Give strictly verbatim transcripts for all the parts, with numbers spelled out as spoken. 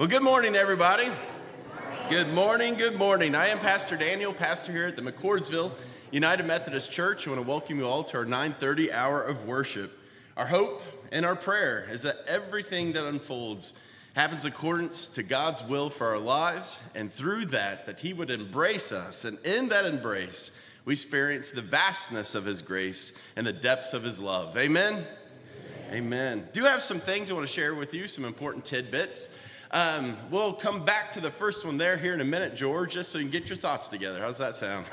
Well, good morning, everybody. Good morning, good morning. I am Pastor Daniel, pastor here at the McCordsville United Methodist Church. I want to welcome you all to our nine thirty hour of worship. Our hope and our prayer is that everything that unfolds happens according to God's will for our lives, and through that, that He would embrace us, and in that embrace, we experience the vastness of His grace and the depths of His love. Amen? Amen. Amen. Do have some things I want to share with you, some important tidbits. Um, we'll come back to the first one there here in a minute, George, just so you can get your thoughts together. How's that sound?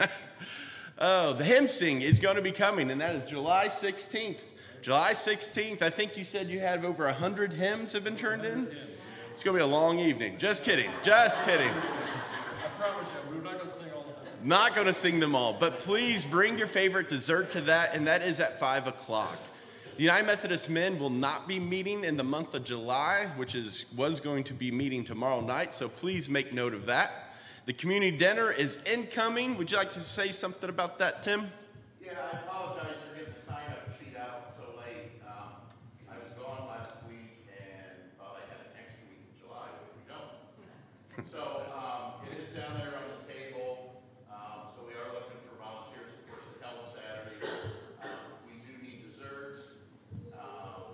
Oh, the hymn sing is going to be coming, and that is July sixteenth. July sixteenth, I think you said you had over one hundred hymns have been turned in? It's going to be a long evening. Just kidding. Just kidding. I promise you, we're not going to sing all the time. Not going to sing them all, but please bring your favorite dessert to that, and that is at five o'clock. The United Methodist Men will not be meeting in the month of July, which is was going to be meeting tomorrow night, so please make note of that. The community dinner is incoming. Would you like to say something about that, Tim? Yeah, I apologize for getting the sign-up sheet out so late. Um, I was gone last week and thought I had it next week in July, which we don't. So um, it is down there on the table. Um, so we are looking for volunteers, of course, to help Saturday. Um, we do need desserts. Um,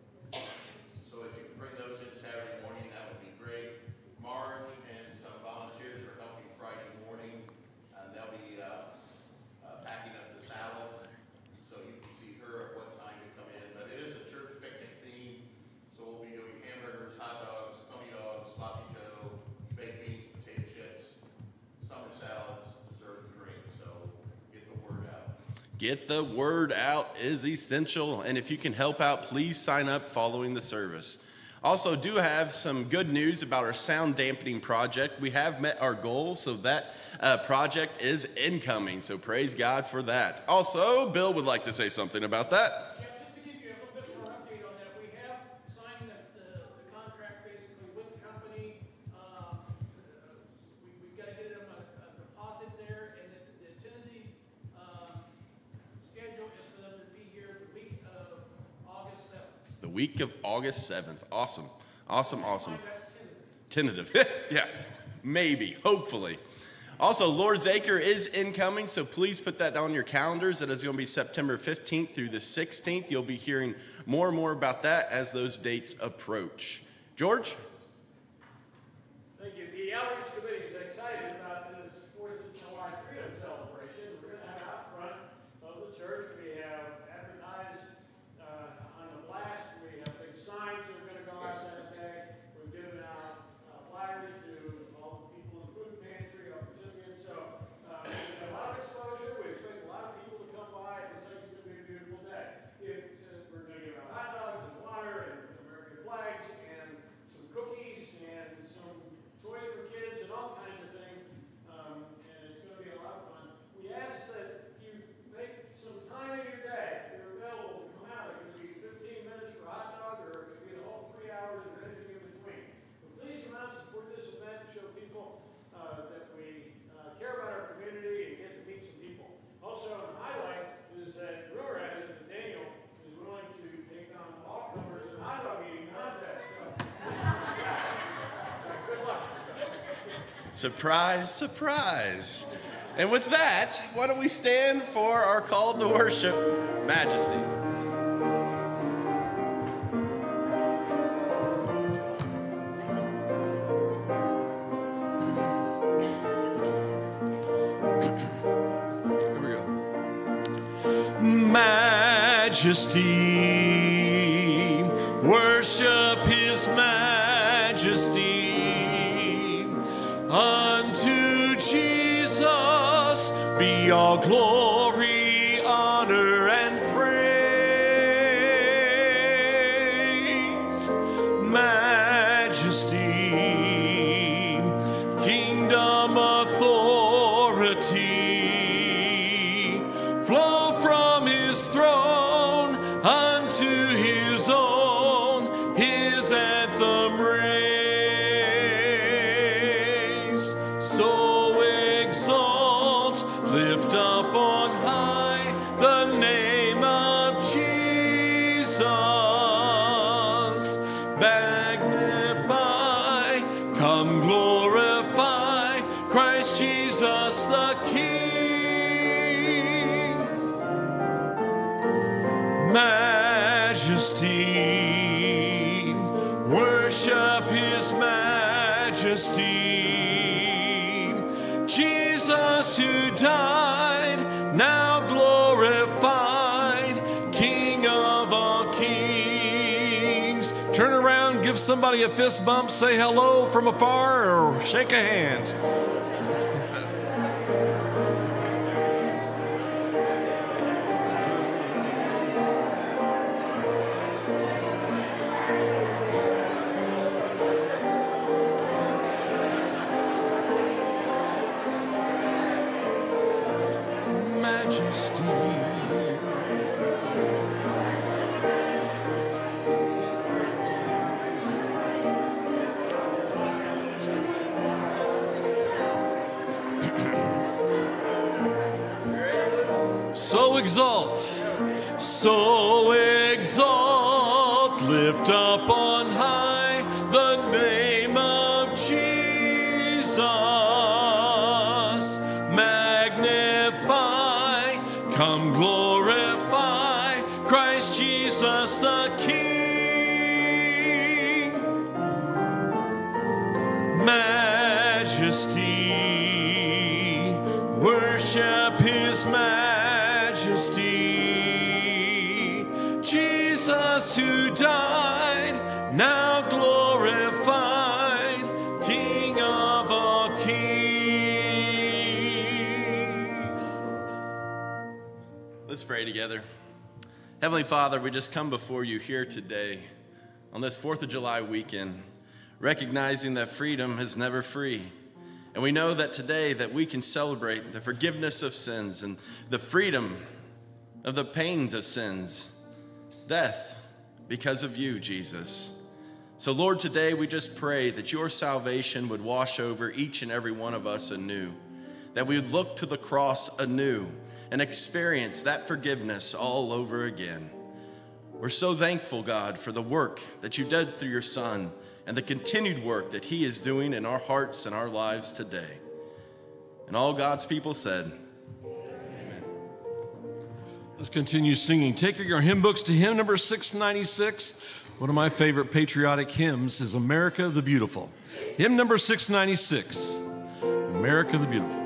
so if you can bring those in Saturday morning, that would be great. Marge and some volunteers are helping Friday morning, and they'll be uh, uh, packing up the salads, so you can see her at what time to come in. But it is a church picnic theme, so we'll be doing hamburgers, hot dogs, pony dogs, sloppy joe, baked beans, potato chips, summer salads, dessert, and drink. So get the word out. Get the word out is essential, and if you can help out, please sign up following the service. Also, do have some good news about our sound dampening project. We have met our goal, so that uh, project is incoming, so praise God for that. Also, Bill would like to say something about that. Yeah, just to give you a little bit more update on that, we have signed the, the, the contract basically with the company. Um, uh, we, we've got to get them a, a deposit there, and the, the tentative um, schedule is for them to be here the week of August seventh. The week of August seventh. Awesome. Awesome, awesome. That's tentative. Tentative. Yeah, maybe, hopefully. Also, Lord's Acre is incoming, so please put that on your calendars. That is going to be September fifteenth through the sixteenth. You'll be hearing more and more about that as those dates approach. George? Thank you. The outreach committee is excited about this fourth of July freedom celebration. We're going to have out front of the church. We have advertised uh, on the blast. We have big signs that are going to go out that day. We've given out uh, flyers to all the people in the food pantry, our recipients. So uh, we have a lot of exposure. We expect a lot of people to come by. It looks like it's going to be a beautiful day. If, uh, we're going to give out hot dogs and water and American flags and some cookies and some toys for kids and all kinds of things, um, and it's going to be a lot of fun. We ask that you make some time in your day. If you're available to come out, it could be fifteen minutes for a hot dog, or it could be the whole three hours and anything in between. But please come out and support this event and show people uh, that we uh, care about our community and get to meet some people. Also, a highlight is that rumor has it that Daniel is willing to take on all comers in hot dog eating contest. So, good luck. Surprise, surprise. And with that, why don't we stand for our call to worship, Majesty. Here we go. Majesty, worship His majesty. Unto Jesus be all glory, honor, and praise. Majesty, kingdom, authority, flow from His throne unto His own, His anthem raise. So exalt, lift up on high the name of Jesus. Back Jesus the King. Majesty, worship his majesty. Jesus who died, now glorified, King of all kings. Turn around, give somebody a fist bump, say hello from afar, or shake a hand. So exalt, so exalt, lift up on high the name of Jesus. Magnify, come glorify Christ Jesus the King. Majesty, worship his majesty. Jesus who died, now glorified, King of all kings. Let's pray together. Heavenly Father, we just come before you here today on this fourth of July weekend, recognizing that freedom is never free. And we know that today that we can celebrate the forgiveness of sins and the freedom of the pains of sins, death, because of you, Jesus. So Lord, today we just pray that your salvation would wash over each and every one of us anew, that we would look to the cross anew and experience that forgiveness all over again. We're so thankful, God, for the work that you did through your Son and the continued work that he is doing in our hearts and our lives today. And all God's people said, amen. Let's continue singing. Take your hymn books to hymn number six ninety-six. One of my favorite patriotic hymns is America the Beautiful. Hymn number six ninety-six, America the Beautiful.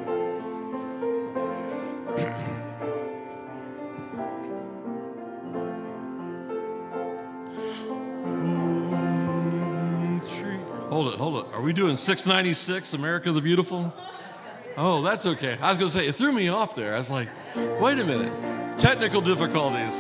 Hold it, hold it. Are we doing six ninety-six, America the Beautiful? Oh, that's okay. I was going to say, it threw me off there. I was like, wait a minute. Technical difficulties.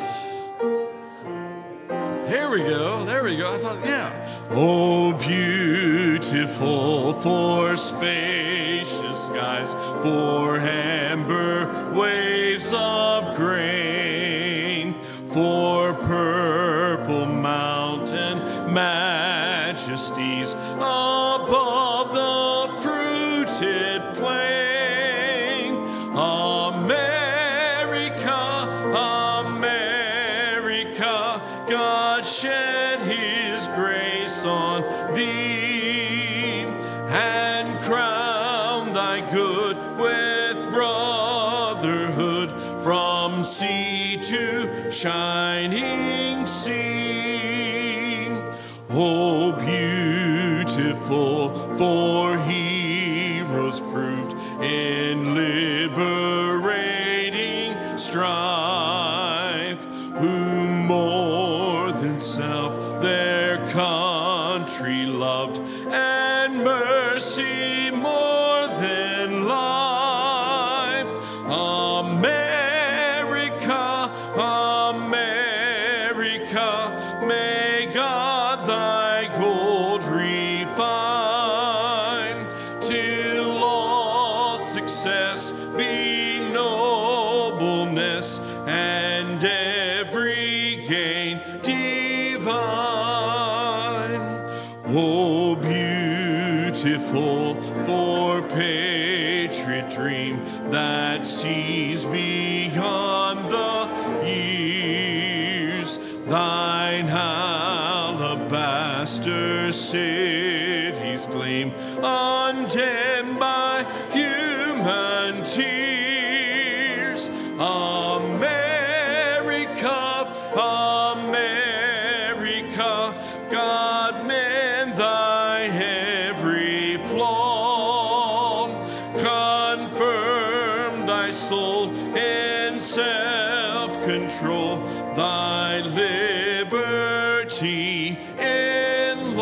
Here we go. There we go. I thought, yeah. Oh, beautiful for spacious skies, for amber waves of grain, for purple mountain majesties above the fruited plain. America, America, God shed his grace on thee and crown thy good with brotherhood from sea to shining sea. Oh, beautiful for heroes proved in liberating strife, who more than self their country loved, and mercy more than life. America, America, may God thy gold refine, till all success be nobleness and every gain divine. Oh, beautiful for patriot dream that sees beyond the years, thine alabaster cities gleam undimmed by human God mend thy every flaw, confirm thy soul in self-control, thy liberty in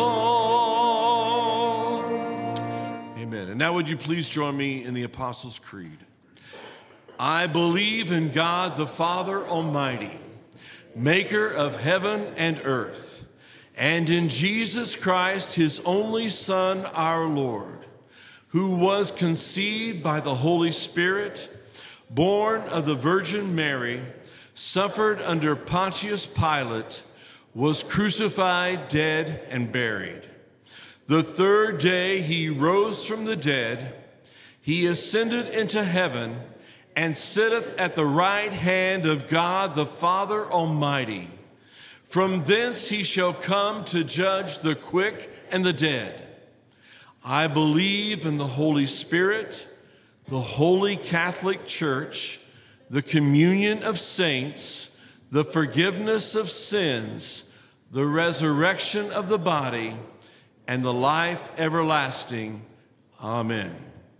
law. Amen. And now would you please join me in the Apostles' Creed. I believe in God the Father Almighty, maker of heaven and earth, and in Jesus Christ, his only Son, our Lord, who was conceived by the Holy Spirit, born of the Virgin Mary, suffered under Pontius Pilate, was crucified, dead, and buried. The third day he rose from the dead. He ascended into heaven and sitteth at the right hand of God the Father Almighty. From thence he shall come to judge the quick and the dead. I believe in the Holy Spirit, the Holy Catholic Church, the communion of saints, the forgiveness of sins, the resurrection of the body, and the life everlasting. Amen.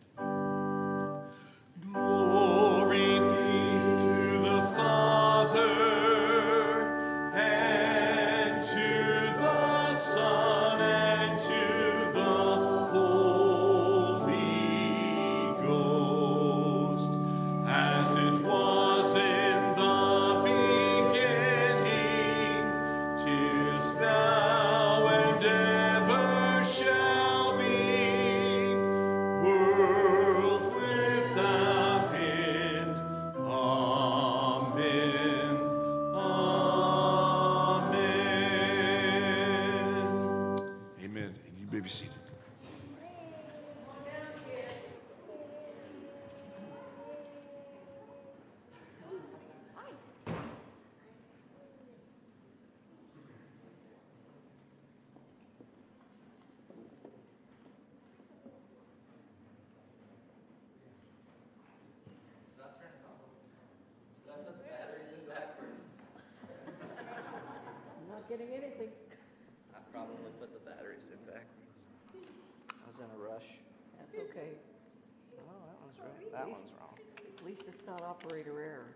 Getting anything. I probably put the batteries in backwards. I was in a rush. That's okay. Oh, that one's right. That one's wrong. At least it's not operator error.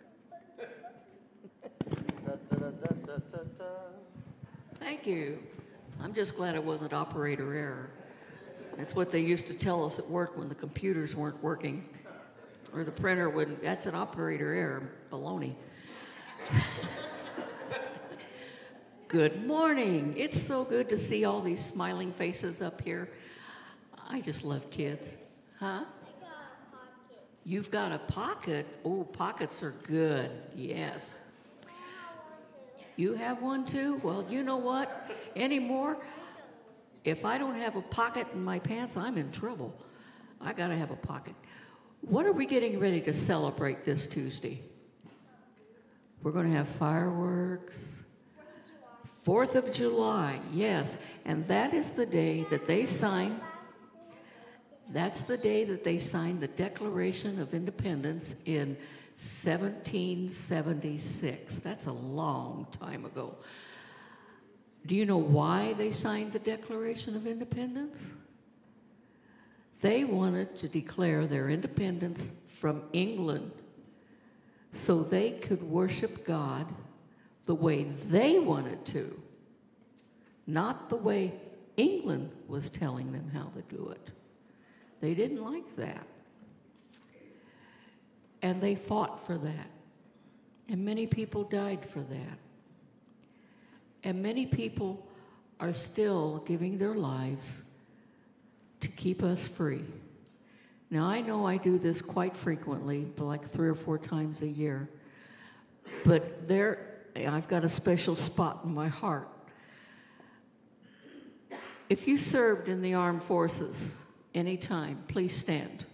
Da, da, da, da, da, da, da. Thank you. I'm just glad it wasn't operator error. That's what they used to tell us at work when the computers weren't working. Or the printer would, that's an operator error. Baloney. Good morning. It's so good to see all these smiling faces up here. I just love kids. Huh? I got a pocket. You've got a pocket? Oh, pockets are good. Yes. You have one too? Well, you know what? Anymore, if I don't have a pocket in my pants, I'm in trouble. I got to have a pocket. What are we getting ready to celebrate this Tuesday? We're going to have fireworks. Fourth of July, yes, and that is the day that they sign, that's the day that they signed the Declaration of Independence in seventeen seventy-six. That's a long time ago. Do you know why they signed the Declaration of Independence? They wanted to declare their independence from England so they could worship God the way they wanted to, not the way England was telling them how to do it. They didn't like that. And they fought for that. And many people died for that. And many people are still giving their lives to keep us free. Now, I know I do this quite frequently, like three or four times a year, but there, I've got a special spot in my heart. If you served in the armed forces anytime, please stand.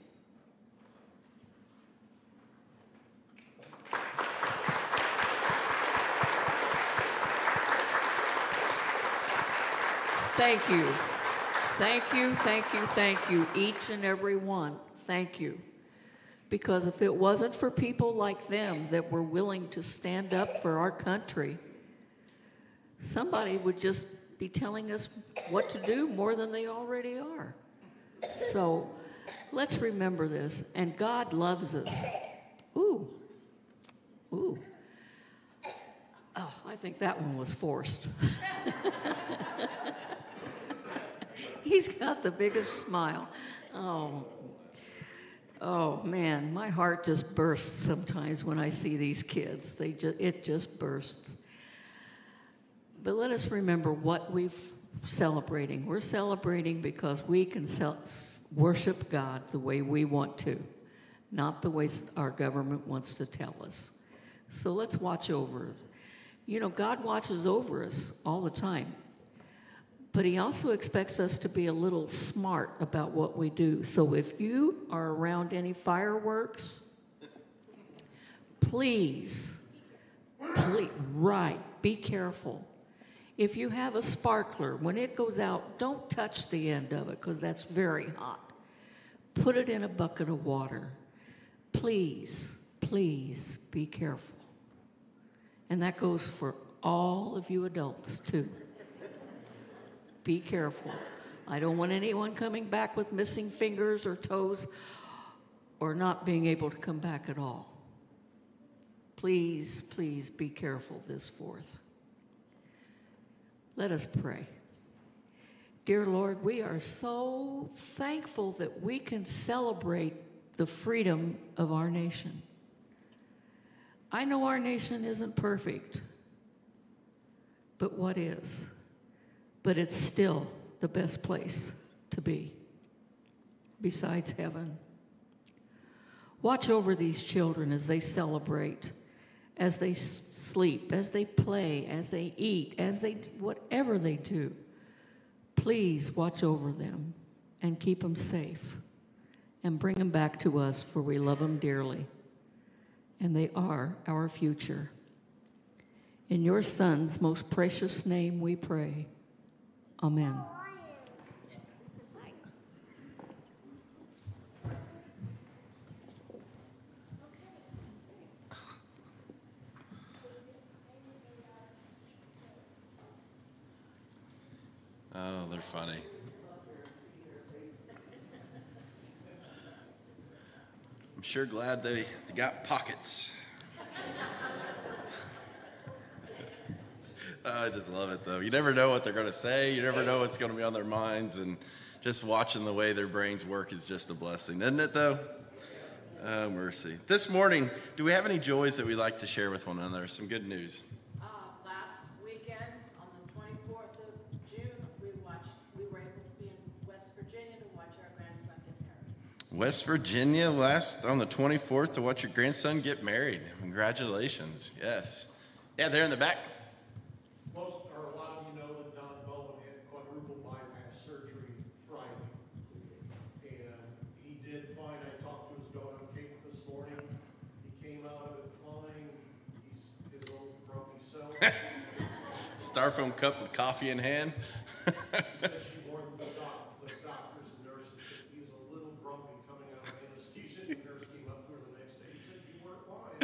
Thank you. Thank you, thank you, thank you, each and every one. Thank you. Because if it wasn't for people like them that were willing to stand up for our country, somebody would just be telling us what to do more than they already are. So let's remember this. And God loves us. Ooh. Ooh. Oh, I think that one was forced. He's got the biggest smile. Oh, oh man, my heart just bursts sometimes when I see these kids. They just, it just bursts. But let us remember what we're celebrating. We're celebrating because we can cel- worship God the way we want to, not the way our government wants to tell us. So let's watch over it. You know, God watches over us all the time. But he also expects us to be a little smart about what we do. So if you are around any fireworks, please, please, right, be careful. If you have a sparkler, when it goes out, don't touch the end of it because that's very hot. Put it in a bucket of water. Please, please be careful. And that goes for all of you adults, too. Be careful. I don't want anyone coming back with missing fingers or toes or not being able to come back at all. Please, please be careful this fourth. Let us pray. Dear Lord, we are so thankful that we can celebrate the freedom of our nation. I know our nation isn't perfect, but what is? But it's still the best place to be, besides heaven. Watch over these children as they celebrate, as they sleep, as they play, as they eat, as they, whatever they do. Please watch over them and keep them safe and bring them back to us, for we love them dearly. And they are our future. In your Son's most precious name we pray. Amen. Oh, they're funny. I'm sure glad they, they got pockets. I just love it, though. You never know what they're going to say. You never know what's going to be on their minds. And just watching the way their brains work is just a blessing, isn't it, though? Oh, mercy. This morning, do we have any joys that we'd like to share with one another? Some good news. Uh, last weekend, on the twenty-fourth of June, we watched. We were able to be in West Virginia to watch our grandson get married. West Virginia, last on the twenty-fourth, to watch your grandson get married. Congratulations. Yes. Yeah, they're in the back. Most or a lot of you know that Don Bowen had quadruple bypass surgery Friday, and he did fine. I talked to his daughter Kate this morning. He came out of it fine. He's his old grumpy self. Styrofoam cup with coffee in hand. She said she warned the, doc, the doctors and nurses that he was a little grumpy coming out of anesthesia. The nurse came up to her the next day and said, "You weren't lying."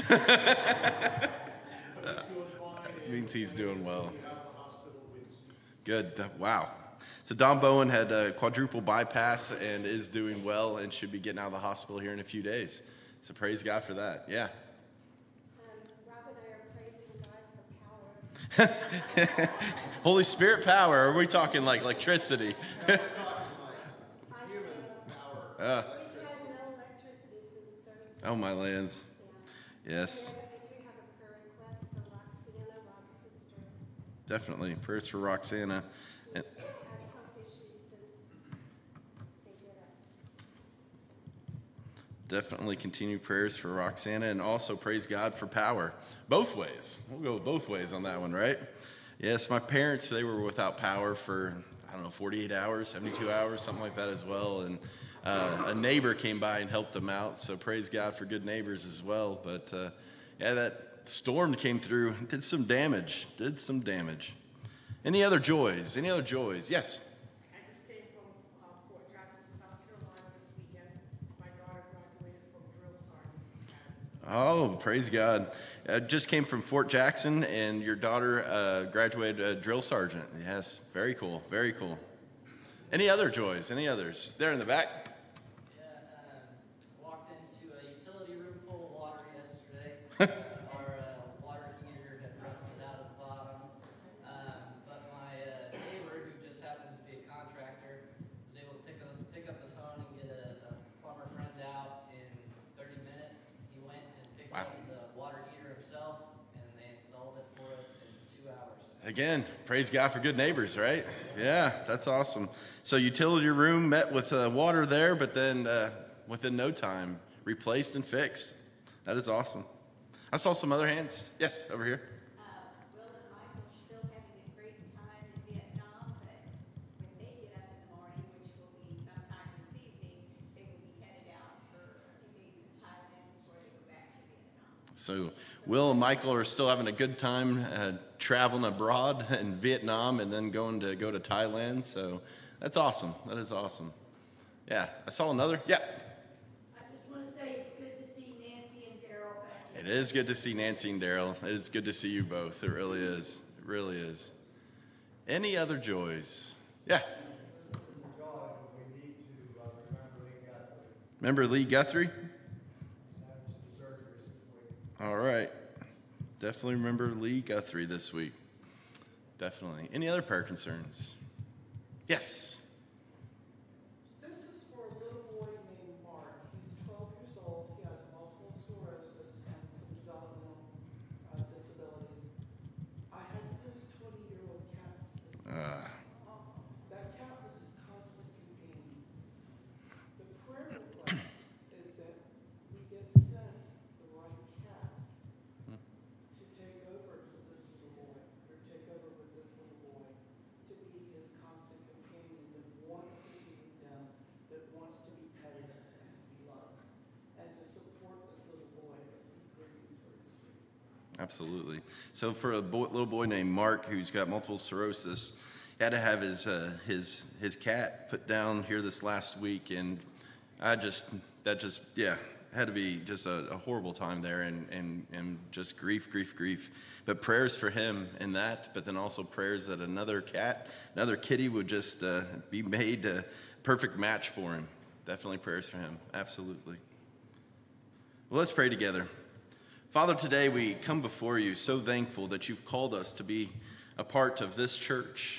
But he's doing fine. It means he's doing well. He'll be out of the hospital Wednesday. Good. Wow. So Don Bowen had a quadruple bypass and is doing well and should be getting out of the hospital here in a few days. So praise God for that. Yeah. Rob and I are praising God for power. Holy Spirit power. Or are we talking like electricity? Human power. uh, We've had no electricity since Thursday. oh, my lands. Yeah. Yes. And then I do have a prayer request for Roxana, Rob's sister. Definitely. Prayers for Roxana. She's And had health issues since they did it. definitely continue prayers for Roxana, and also praise God for power. Both ways. We'll go both ways on that one, right? Yes, my parents, they were without power for, I don't know, forty-eight hours, seventy-two hours, something like that as well. And uh, a neighbor came by and helped them out, so praise God for good neighbors as well. But uh, yeah, that storm came through, did some damage, did some damage. Any other joys? Any other joys? Yes? I just came from uh, Fort Jackson, South Carolina this weekend. My daughter graduated from drill sergeant. Oh, praise God. Uh, just came from Fort Jackson, and your daughter uh, graduated a drill sergeant. Yes, very cool, very cool. Any other joys? Any others? There in the back. Yeah, um, walked into a utility room full of water yesterday. uh, our uh, water heater had rusted out at the bottom. Um, but my uh, neighbor, who just happens to be a contractor, was able to pick up, pick up the phone and get a, a plumber friend out in thirty minutes. He went and picked Wow. up the water heater himself, and they installed it for us in two hours. Again, praise God for good neighbors, right? Yeah, that's awesome. So utility room met with uh, water there, but then uh, within no time, replaced and fixed. That is awesome. I saw some other hands. Yes, over here. Uh, Will and Michael are still having a great time in Vietnam, but when they get up in the morning, which will be sometime this evening, they will be headed out for a few days in Thailand before they go back to Vietnam. So Will and Michael are still having a good time uh, traveling abroad in Vietnam and then going to go to Thailand. So that's awesome. That is awesome. Yeah, I saw another. Yeah. I just want to say it's good to see Nancy and Daryl back. It is good to see Nancy and Daryl. It is good to see you both. It really is. It really is. Any other joys? Yeah. Remember Lee Guthrie? All right. Definitely remember Lee Guthrie this week. Definitely. Any other prayer concerns? Yes. This is for a little boy named Mark. He's twelve years old. He has multiple sclerosis and some developmental uh, disabilities. I had to put his twenty-year-old cat to sleep. Uh, That cat was his constant companion. The prayer request is that we get sent the right cat to take over to this little boy, or take over with this little boy, to be his constant companion that wants to feed him, that wants to be petted and to be loved, and to support this little boy as he brings for his street. Absolutely. So for a boy, little boy named Mark who's got multiple sclerosis, he had to have his uh, his his cat put down here this last week, and I just that just yeah had to be just a, a horrible time there, and and and just grief, grief, grief. But prayers for him in that, but then also prayers that another cat, another kitty would just uh, be made a perfect match for him. Definitely prayers for him. Absolutely. Well, let's pray together. Father, today we come before you so thankful that you've called us to be a part of this church,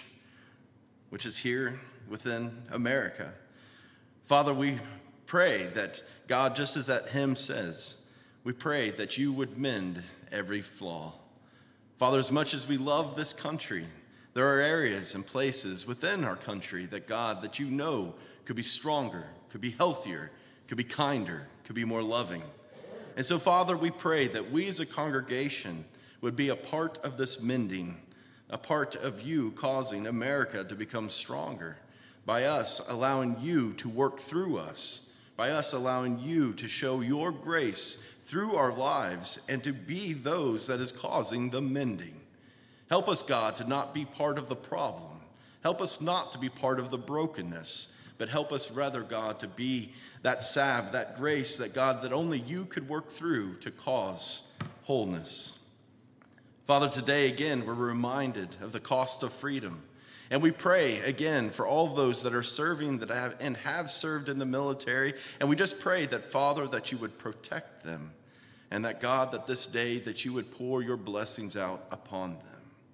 which is here within America. Father, we pray that, God, just as that hymn says, we pray that you would mend every flaw. Father, as much as we love this country, there are areas and places within our country that, God, that you know could be stronger, could be healthier, could be kinder, could be more loving. And so, Father, we pray that we as a congregation would be a part of this mending, a part of you causing America to become stronger, by us allowing you to work through us, by us allowing you to show your grace through our lives and to be those that is causing the mending. Help us, God, to not be part of the problem. Help us not to be part of the brokenness, but help us rather, God, to be that salve, that grace, that God, that only you could work through to cause wholeness. Father, today again, we're reminded of the cost of freedom. And we pray again for all those that are serving that have, and have served in the military. And we just pray that, Father, that you would protect them. And that, God, that this day that you would pour your blessings out upon them.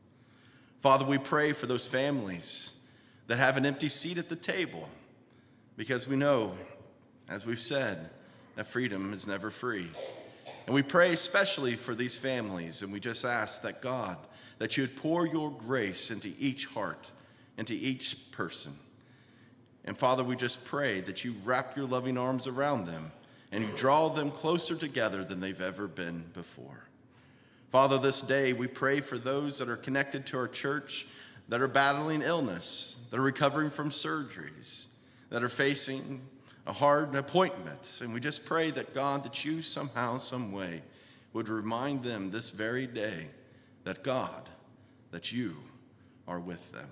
Father, we pray for those families that have an empty seat at the table. Because we know, as we've said, that freedom is never free. And we pray especially for these families, and we just ask that, God, that you would pour your grace into each heart, into each person. And Father, we just pray that you wrap your loving arms around them and you draw them closer together than they've ever been before. Father, this day we pray for those that are connected to our church that are battling illness, that are recovering from surgeries, that are facing a hard appointment. And we just pray that, God, that you somehow, some way would remind them this very day that, God, that you are with them.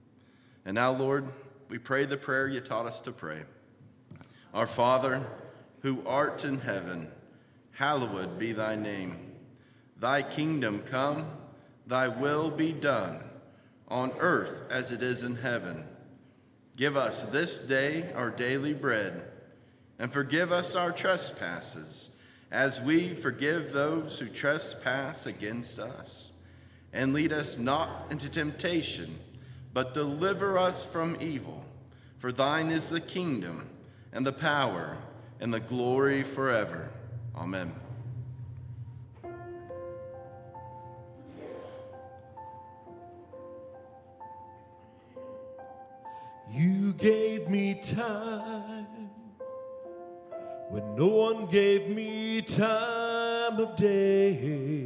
And now, Lord, we pray the prayer you taught us to pray. Our Father, who art in heaven, hallowed be thy name. Thy kingdom come, thy will be done, on earth as it is in heaven. Give us this day our daily bread, and forgive us our trespasses, as we forgive those who trespass against us. And lead us not into temptation, but deliver us from evil. For thine is the kingdom, and the power, and the glory forever. Amen. You gave me time when no one gave me time of day.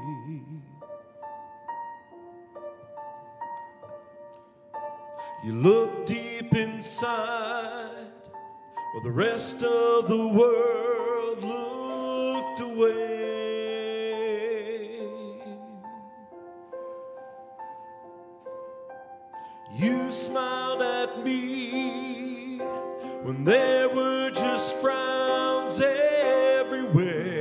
You look deep inside while the rest of the world looked away. You smiled at me when there were just frowns everywhere.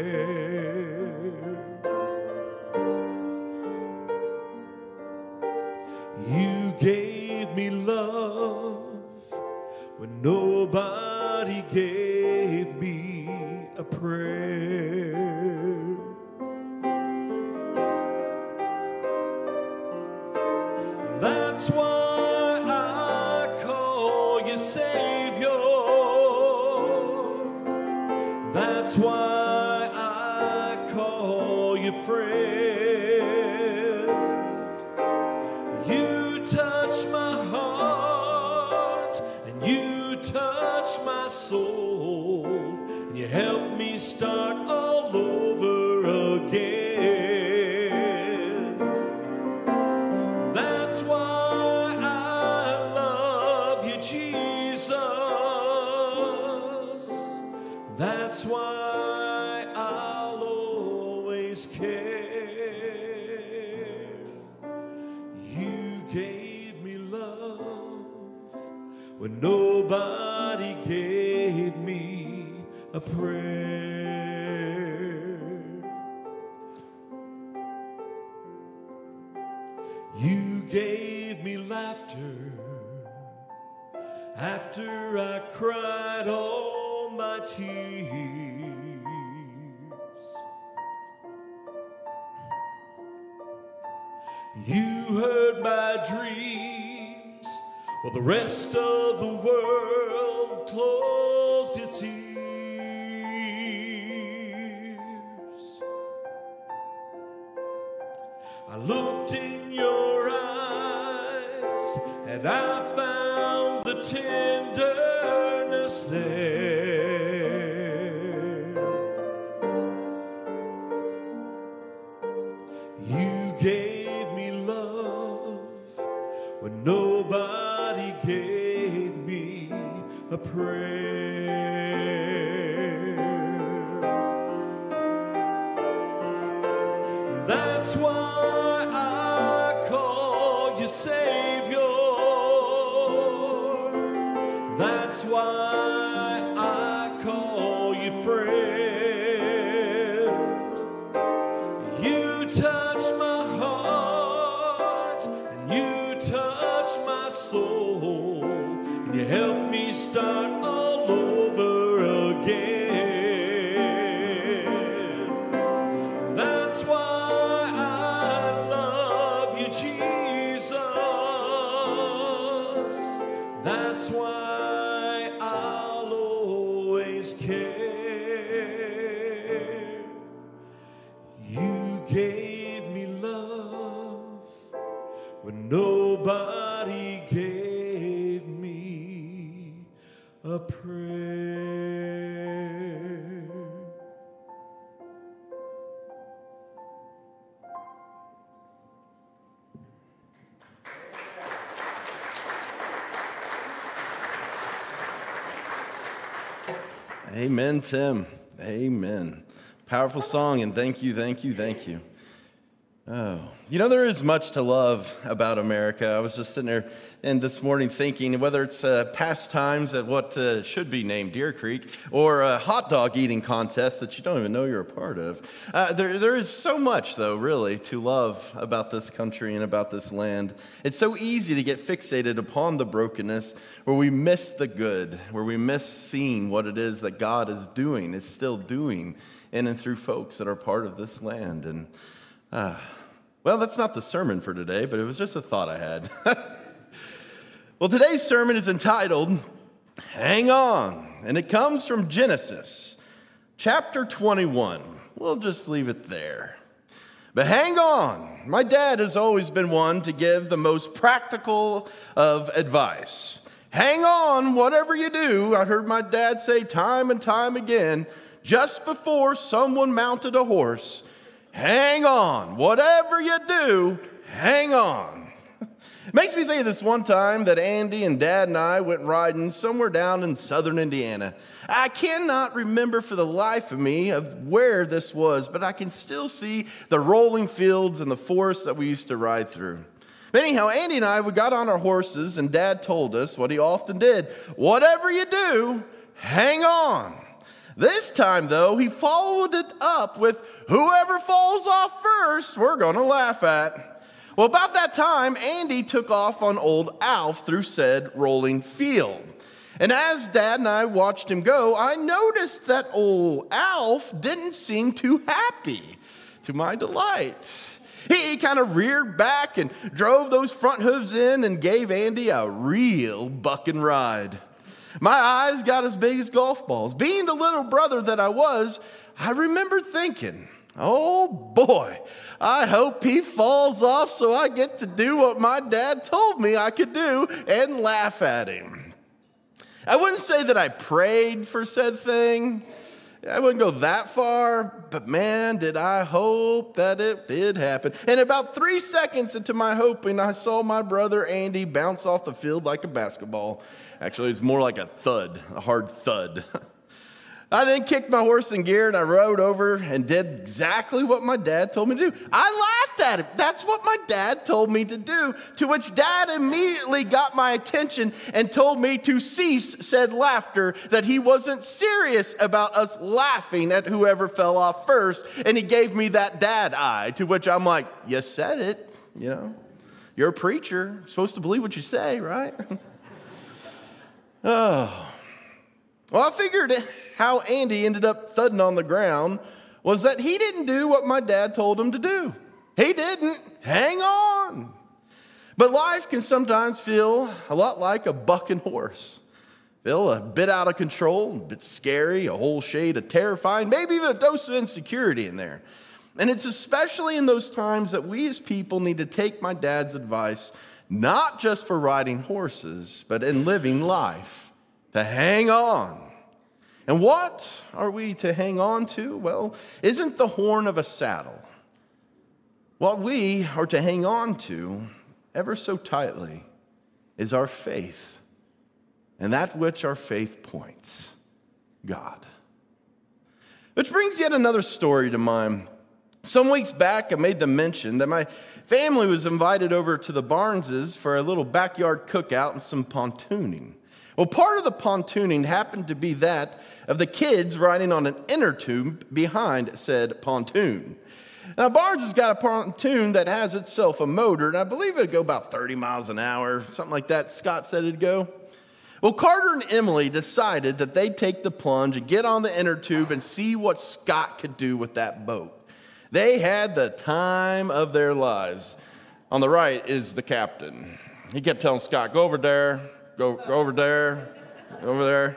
You gave me love when nobody gave me a prayer. That's why I call you Savior. That's why I call you friend. You touch my heart and you touch my soul, and you help me start all over again. That's why I love you, Jesus. That's why I'll always care. You gave me love when nobody gave me a prayer. You gave me laughter after I cried all my tears. You heard my dreams while the rest of the world closed its ears. I looked in your eyes and I found the tenderness there. You gave me love when nobody gave me a prayer. That's why I call you Savior. That's why I call you friend. You touch my heart and you touch my soul, and you help me start all over again. That's why I love you, Jesus. That's why I'll always care. You gave me love when nobody gave me a prayer. Amen, Tim. Amen. Powerful song, and thank you, thank you, thank you. Oh, you know, there is much to love about America. I was just sitting there and this morning thinking whether it's uh, pastimes at what uh, should be named Deer Creek or a hot dog eating contest that you don't even know you're a part of. Uh, there, there is so much, though, really, to love about this country and about this land. It's so easy to get fixated upon the brokenness where we miss the good, where we miss seeing what it is that God is doing, is still doing in and through folks that are part of this land. And uh, well, that's not the sermon for today, but it was just a thought I had. Well, today's sermon is entitled, Hang On, and it comes from Genesis, chapter twenty-one. We'll just leave it there. But hang on. My dad has always been one to give the most practical of advice. Hang on, whatever you do. I heard my dad say time and time again, just before someone mounted a horse, hang on, whatever you do, hang on. It makes me think of this one time that Andy and Dad and I went riding somewhere down in southern Indiana. I cannot remember for the life of me of where this was, but I can still see the rolling fields and the forest that we used to ride through. Anyhow, Andy and I, we got on our horses, and Dad told us what he often did. Whatever you do, hang on. This time, though, he followed it up with, whoever falls off first, we're going to laugh at. Well, about that time, Andy took off on old Alf through said rolling field. And as Dad and I watched him go, I noticed that old Alf didn't seem too happy, to my delight. He kind of reared back and drove those front hooves in and gave Andy a real bucking ride. My eyes got as big as golf balls. Being the little brother that I was, I remember thinking, oh boy, I hope he falls off so I get to do what my dad told me I could do and laugh at him. I wouldn't say that I prayed for said thing. I wouldn't go that far, but man, did I hope that it did happen. And about three seconds into my hoping, I saw my brother Andy bounce off the field like a basketball. Actually, it's more like a thud, a hard thud. I then kicked my horse in gear and I rode over and did exactly what my dad told me to do. I laughed at him. That's what my dad told me to do, to which Dad immediately got my attention and told me to cease said laughter, that he wasn't serious about us laughing at whoever fell off first, and he gave me that dad eye, to which I'm like, you said it, you know. You're a preacher. You're supposed to believe what you say, right? Oh. Well, I figured how Andy ended up thudding on the ground was that he didn't do what my dad told him to do. He didn't. Hang on. But life can sometimes feel a lot like a bucking horse. Feel a bit out of control, a bit scary, a whole shade of terrifying, maybe even a dose of insecurity in there. And it's especially in those times that we as people need to take my dad's advice, not just for riding horses, but in living life, to hang on. And what are we to hang on to? Well, isn't the horn of a saddle. What we are to hang on to ever so tightly is our faith, and that which our faith points, God. Which brings yet another story to mind. Some weeks back, I made the mention that my family was invited over to the Barneses for a little backyard cookout and some pontooning. Well, part of the pontooning happened to be that of the kids riding on an inner tube behind said pontoon. Now, Barnes has got a pontoon that has itself a motor, and I believe it'd go about thirty miles an hour, something like that. Scott said it'd go. Well, Carter and Emily decided that they'd take the plunge and get on the inner tube and see what Scott could do with that boat. They had the time of their lives. On the right is the captain. He kept telling Scott, go over there, go, go over there, go over there.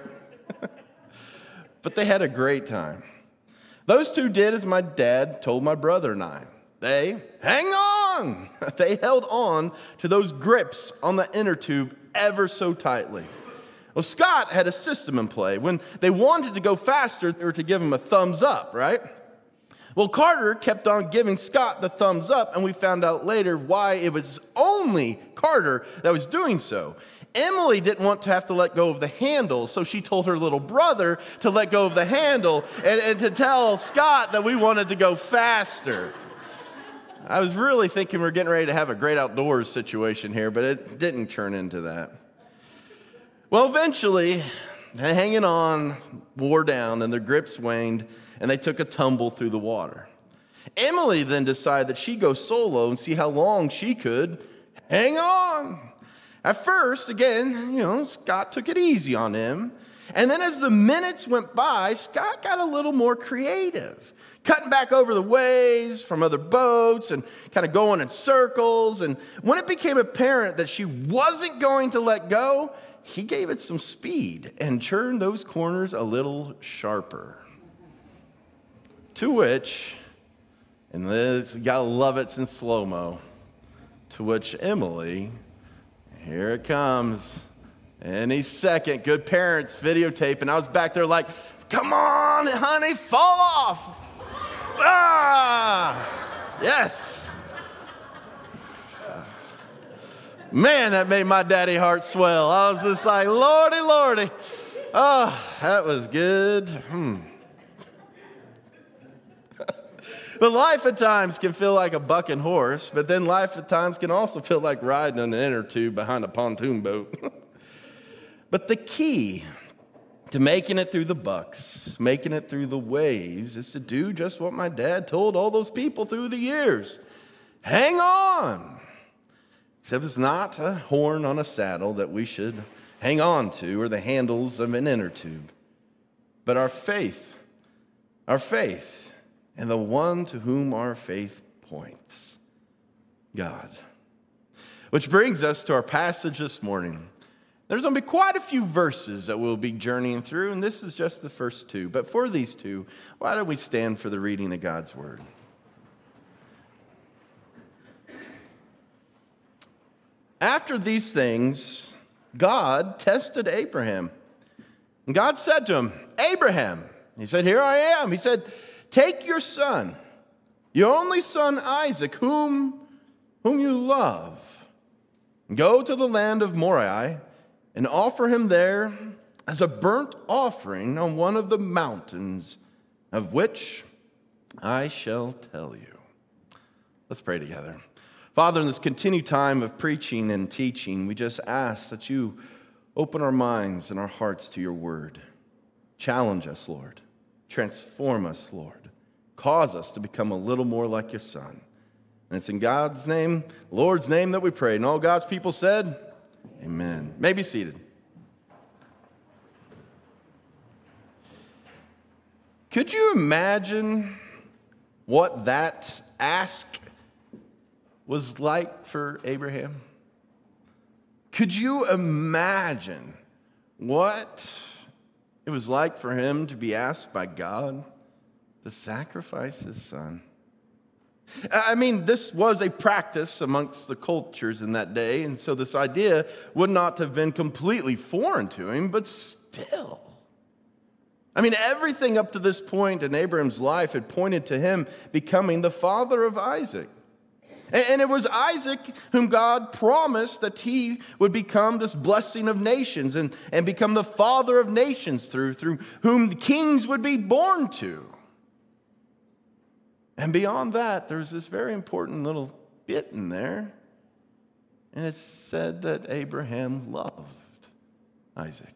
But they had a great time. Those two did as my dad told my brother and I. They hang on. They held on to those grips on the inner tube ever so tightly. Well, Scott had a system in play. When they wanted to go faster, they were to give him a thumbs up, right? Well, Carter kept on giving Scott the thumbs up, and we found out later why it was only Carter that was doing so. Emily didn't want to have to let go of the handle, so she told her little brother to let go of the handle and, and to tell Scott that we wanted to go faster. I was really thinking we we're getting ready to have a great outdoors situation here, but it didn't turn into that. Well, eventually, hanging on wore down and their grips waned, and they took a tumble through the water. Emily then decided that she'd go solo and see how long she could hang on. At first, again, you know, Scott took it easy on him. And then as the minutes went by, Scott got a little more creative, cutting back over the waves from other boats and kind of going in circles. And when it became apparent that she wasn't going to let go, he gave it some speed and turned those corners a little sharper. To which, and this, you gotta love it in slow-mo, to which Emily, here it comes, any second, good parents videotape, and I was back there like, come on, honey, fall off. Ah, yes. Man, that made my daddy heart swell. I was just like, Lordy, Lordy. Oh, that was good. Hmm. But life at times can feel like a bucking horse, but then life at times can also feel like riding on an inner tube behind a pontoon boat. But the key to making it through the bucks, making it through the waves, is to do just what my dad told all those people through the years. Hang on. Except it's not a horn on a saddle that we should hang on to or the handles of an inner tube, but our faith, our faith. And the one to whom our faith points, God. Which brings us to our passage this morning. There's going to be quite a few verses that we'll be journeying through, and this is just the first two. But for these two, why don't we stand for the reading of God's Word? After these things, God tested Abraham. And God said to him, Abraham. He said, here I am. He said, take your son, your only son Isaac, whom, whom you love, and go to the land of Moriah and offer him there as a burnt offering on one of the mountains of which I shall tell you. Let's pray together. Father, in this continued time of preaching and teaching, we just ask that you open our minds and our hearts to your word. Challenge us, Lord. Transform us, Lord. Cause us to become a little more like your Son. And it's in God's name, Lord's name, that we pray. And all God's people said, amen. May be seated. Could you imagine what that ask was like for Abraham? Could you imagine what it was like for him to be asked by God to sacrifice his son? I mean, this was a practice amongst the cultures in that day, and so this idea would not have been completely foreign to him, but still. I mean, everything up to this point in Abraham's life had pointed to him becoming the father of Isaac. And it was Isaac whom God promised that he would become this blessing of nations and, and become the father of nations through, through whom the kings would be born to. And beyond that, there's this very important little bit in there. And it said that Abraham loved Isaac.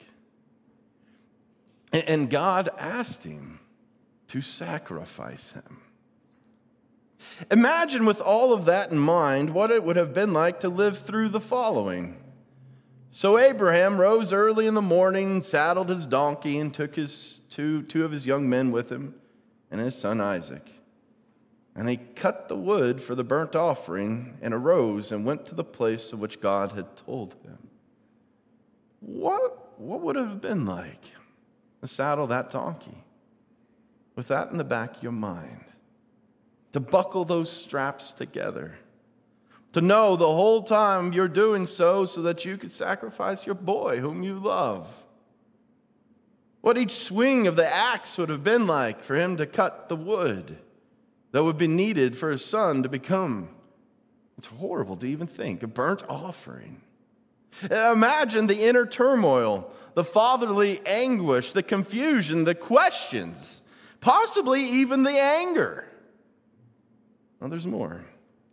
And God asked him to sacrifice him. Imagine with all of that in mind what it would have been like to live through the following. So Abraham rose early in the morning, saddled his donkey, and took his two, two of his young men with him and his son Isaac. And he cut the wood for the burnt offering and arose and went to the place of which God had told him. What, what would it have been like to saddle that donkey with that in the back of your mind? To buckle those straps together. To know the whole time you're doing so so that you could sacrifice your boy whom you love. What each swing of the axe would have been like for him to cut the wood that would be needed for his son to become, it's horrible to even think, a burnt offering. Imagine the inner turmoil, the fatherly anguish, the confusion, the questions, possibly even the anger. Well, there's more.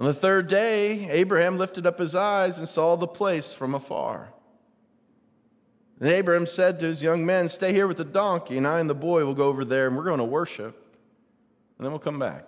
On the third day, Abraham lifted up his eyes and saw the place from afar. And Abraham said to his young men, "Stay here with the donkey, and I and the boy will go over there, and we're going to worship, and then we'll come back."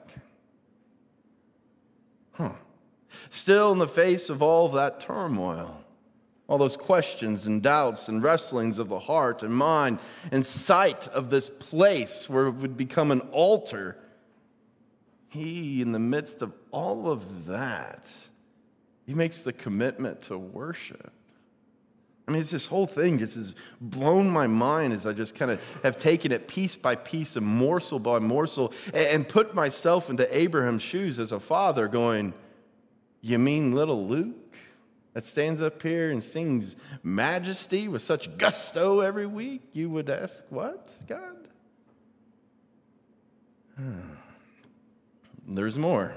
Huh. Still, in the face of all of that turmoil, all those questions and doubts and wrestlings of the heart and mind, and sight of this place where it would become an altar, he, in the midst of all of that, he makes the commitment to worship. I mean, it's this whole thing just has blown my mind as I just kind of have taken it piece by piece and morsel by morsel and put myself into Abraham's shoes as a father going, "You mean little Luke that stands up here and sings majesty with such gusto every week?" You would ask, "What, God?" There's more.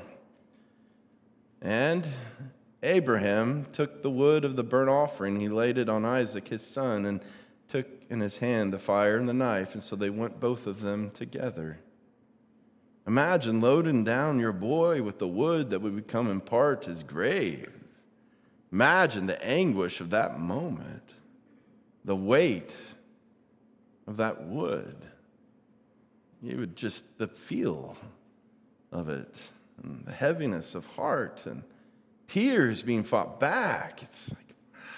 And Abraham took the wood of the burnt offering, he laid it on Isaac his son, and took in his hand the fire and the knife, and so they went both of them together. Imagine loading down your boy with the wood that would become in part his grave. Imagine the anguish of that moment, the weight of that wood. You would just, the feel of it, and the heaviness of heart, and tears being fought back. It's like,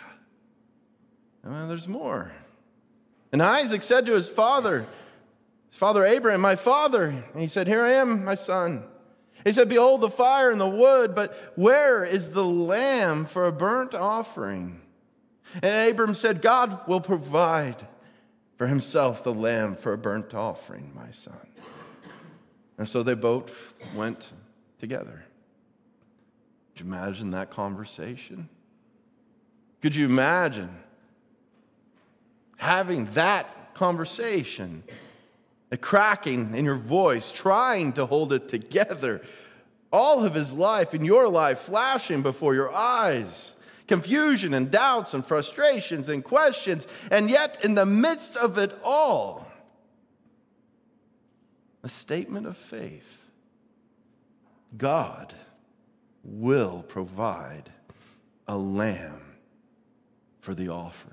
well, there's more. And Isaac said to his father, his father Abraham, "My father." And he said, "Here I am, my son." He said, "Behold the fire and the wood, but where is the lamb for a burnt offering?" And Abraham said, "God will provide for himself the lamb for a burnt offering, my son." And so they both went together. Could you imagine that conversation? Could you imagine having that conversation, a cracking in your voice, trying to hold it together, all of his life and your life flashing before your eyes, confusion and doubts and frustrations and questions, and yet in the midst of it all, a statement of faith. God will provide a lamb for the offering.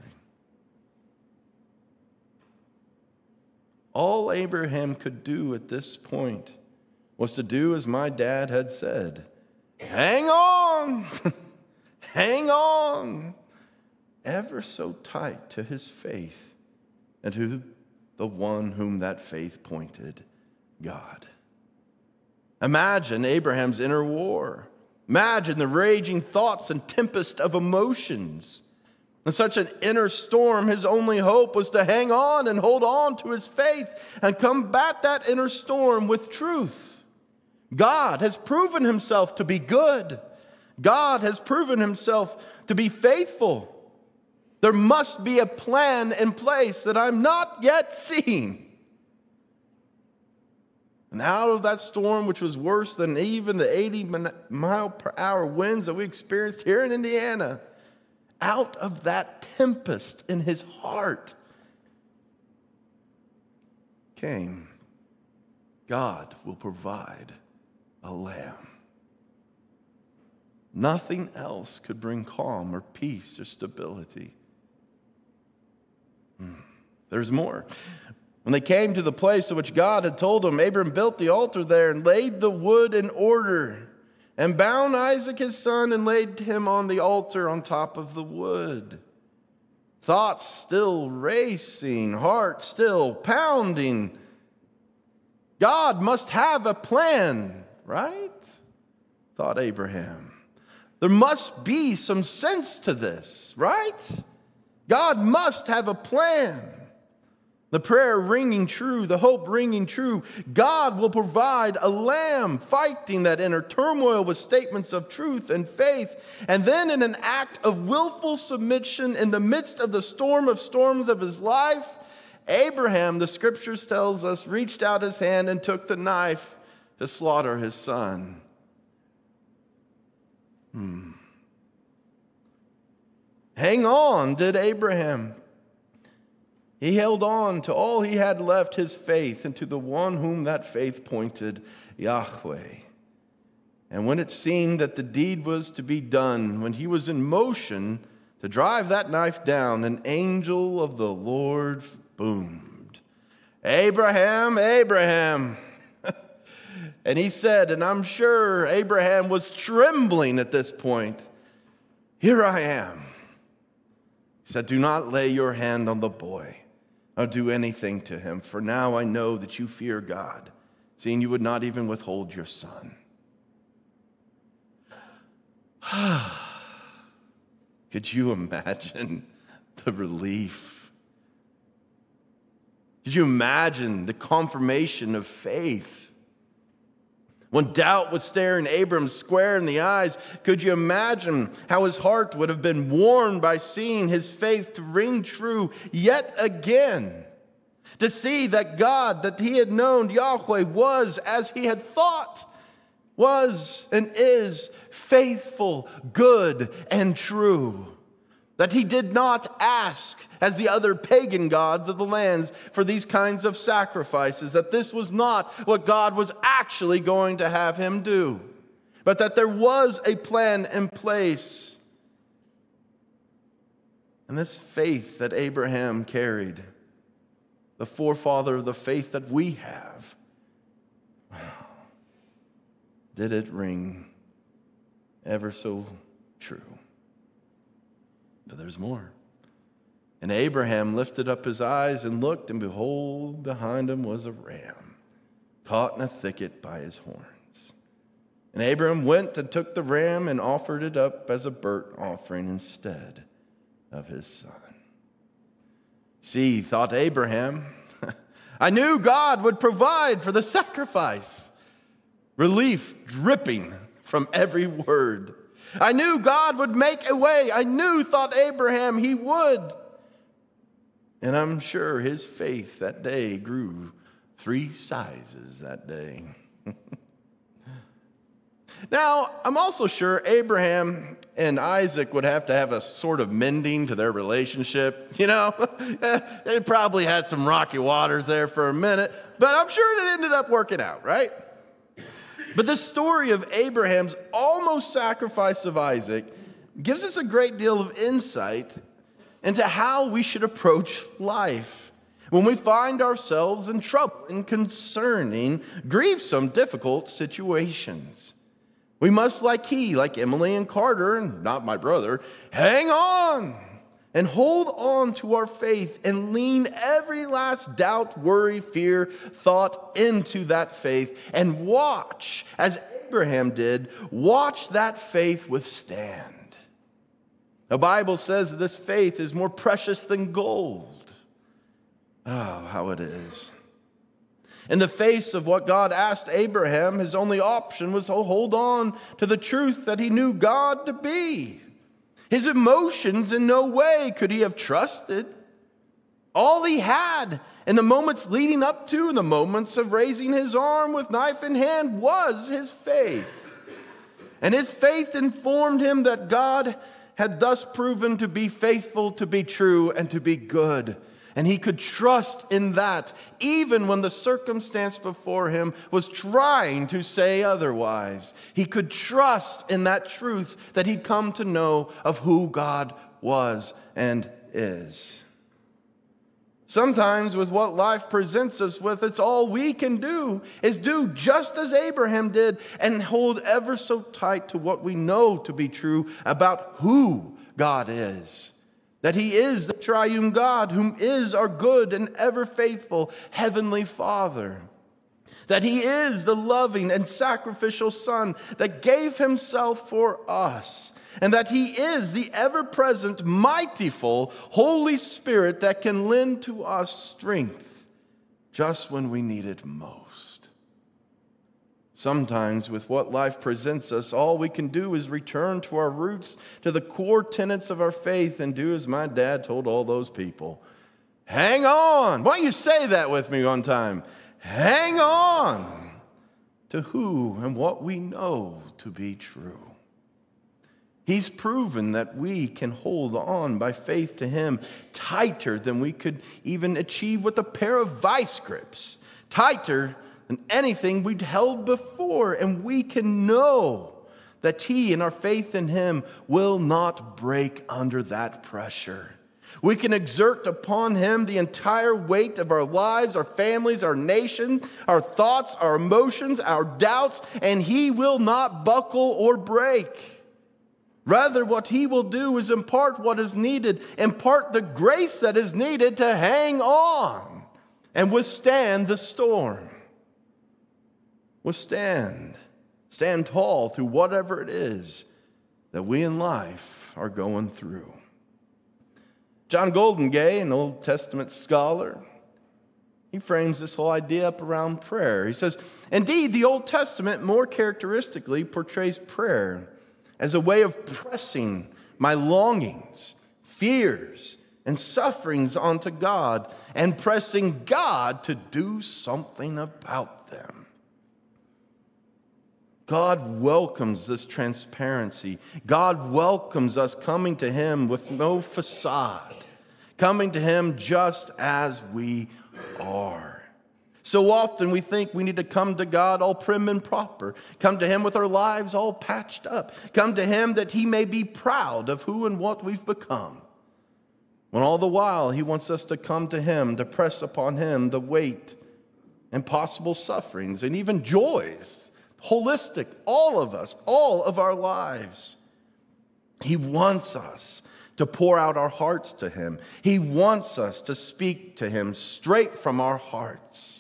All Abraham could do at this point was to do as my dad had said. Hang on! Hang on! Ever so tight to his faith and to the one whom that faith pointed, God. Imagine Abraham's inner war. Imagine the raging thoughts and tempest of emotions. In such an inner storm, his only hope was to hang on and hold on to his faith and combat that inner storm with truth. God has proven himself to be good. God has proven himself to be faithful. There must be a plan in place that I'm not yet seeing. And out of that storm, which was worse than even the eighty mile per hour winds that we experienced here in Indiana, out of that tempest in his heart came, God will provide a lamb. Nothing else could bring calm or peace or stability. Hmm. There's more. When they came to the place of which God had told him, Abram built the altar there and laid the wood in order and bound Isaac his son and laid him on the altar on top of the wood. Thoughts still racing, heart still pounding. God must have a plan, right? Thought Abraham. There must be some sense to this, right? God must have a plan. The prayer ringing true, the hope ringing true. God will provide a lamb, fighting that inner turmoil with statements of truth and faith. And then in an act of willful submission in the midst of the storm of storms of his life, Abraham, the scriptures tells us, reached out his hand and took the knife to slaughter his son. Hmm. Hang on, did Abraham. He held on to all he had left, his faith, and to the one whom that faith pointed, Yahweh. And when it seemed that the deed was to be done, when he was in motion to drive that knife down, an angel of the Lord boomed, "Abraham, Abraham." And he said, and I'm sure Abraham was trembling at this point, "Here I am." He said, "Do not lay your hand on the boy or do anything to him, for now I know that you fear God, seeing you would not even withhold your son." Could you imagine the relief? Could you imagine the confirmation of faith? When doubt was staring Abram square in the eyes, could you imagine how his heart would have been warmed by seeing his faith to ring true yet again? To see that God that he had known, Yahweh, was as he had thought, was and is faithful, good, and true. That he did not ask, as the other pagan gods of the lands, for these kinds of sacrifices. That this was not what God was actually going to have him do. But that there was a plan in place. And this faith that Abraham carried, the forefather of the faith that we have, did it ring ever so true? But there's more. And Abraham lifted up his eyes and looked, and behold, behind him was a ram, caught in a thicket by his horns. And Abraham went and took the ram and offered it up as a burnt offering instead of his son. See, thought Abraham, I knew God would provide for the sacrifice. Relief dripping from every word. I knew God would make a way. I knew, thought Abraham, he would. And I'm sure his faith that day grew three sizes that day. Now, I'm also sure Abraham and Isaac would have to have a sort of mending to their relationship. You know, they probably had some rocky waters there for a minute, but I'm sure it ended up working out, right? But the story of Abraham's almost sacrifice of Isaac gives us a great deal of insight into how we should approach life when we find ourselves in trouble and concerning, grievous, difficult situations. We must, like he, like Emily and Carter, and not my brother, hang on and hold on to our faith and lean every last doubt, worry, fear, thought into that faith and watch, as Abraham did, watch that faith withstand. The Bible says that this faith is more precious than gold. Oh, how it is. In the face of what God asked Abraham, his only option was to hold on to the truth that he knew God to be. His emotions in no way could he have trusted. All he had in the moments leading up to, in the moments of raising his arm with knife in hand, was his faith. And his faith informed him that God had thus proven to be faithful, to be true, and to be good. And he could trust in that, even when the circumstance before him was trying to say otherwise. He could trust in that truth that he'd come to know of who God was and is. Sometimes with what life presents us with, it's all we can do is do just as Abraham did and hold ever so tight to what we know to be true about who God is. That he is the triune God, whom is our good and ever faithful Heavenly Father. That he is the loving and sacrificial Son that gave himself for us. And that he is the ever-present, mightyful Holy Spirit that can lend to us strength just when we need it most. Sometimes with what life presents us, all we can do is return to our roots, to the core tenets of our faith, and do as my dad told all those people. Hang on! Why don't you say that with me one time? Hang on to who and what we know to be true. He's proven that we can hold on by faith to him tighter than we could even achieve with a pair of vice grips. Tighter than anything we'd held before. before, and we can know that He and our faith in Him will not break under that pressure. We can exert upon Him the entire weight of our lives, our families, our nation, our thoughts, our emotions, our doubts, and He will not buckle or break. Rather, what He will do is impart what is needed, impart the grace that is needed to hang on and withstand the storm. Withstand. Stand tall through whatever it is that we in life are going through. John Goldengay, an Old Testament scholar, he frames this whole idea up around prayer. He says, indeed, the Old Testament more characteristically portrays prayer as a way of pressing my longings, fears, and sufferings onto God and pressing God to do something about them. God welcomes this transparency. God welcomes us coming to Him with no facade, coming to Him just as we are. So often we think we need to come to God all prim and proper, come to Him with our lives all patched up, come to Him that He may be proud of who and what we've become. When all the while He wants us to come to Him, to press upon Him the weight and possible sufferings and even joys. Holistic, all of us, all of our lives. He wants us to pour out our hearts to Him. He wants us to speak to Him straight from our hearts.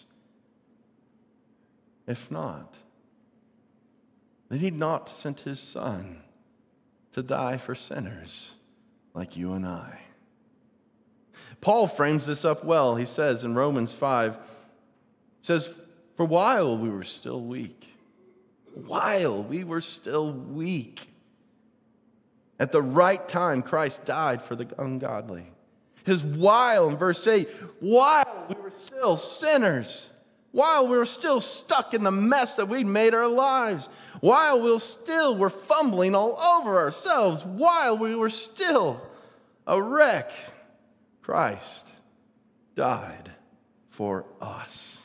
If not, then He not sent His Son to die for sinners like you and I. Paul frames this up well. He says in Romans five, says, for while we were still weak, while we were still weak, at the right time, Christ died for the ungodly. He says, while, in verse eight, while we were still sinners, while we were still stuck in the mess that we'd made our lives, while we still were fumbling all over ourselves, while we were still a wreck, Christ died for us.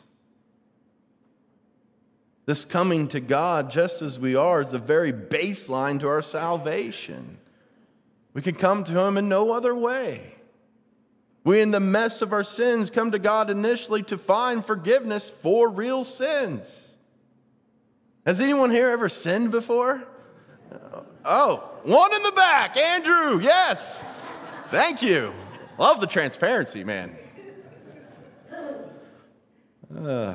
This coming to God just as we are is the very baseline to our salvation. We can come to Him in no other way. We, in the mess of our sins, come to God initially to find forgiveness for real sins. Has anyone here ever sinned before? Oh, one in the back, Andrew, yes. Thank you. Love the transparency, man. Uh.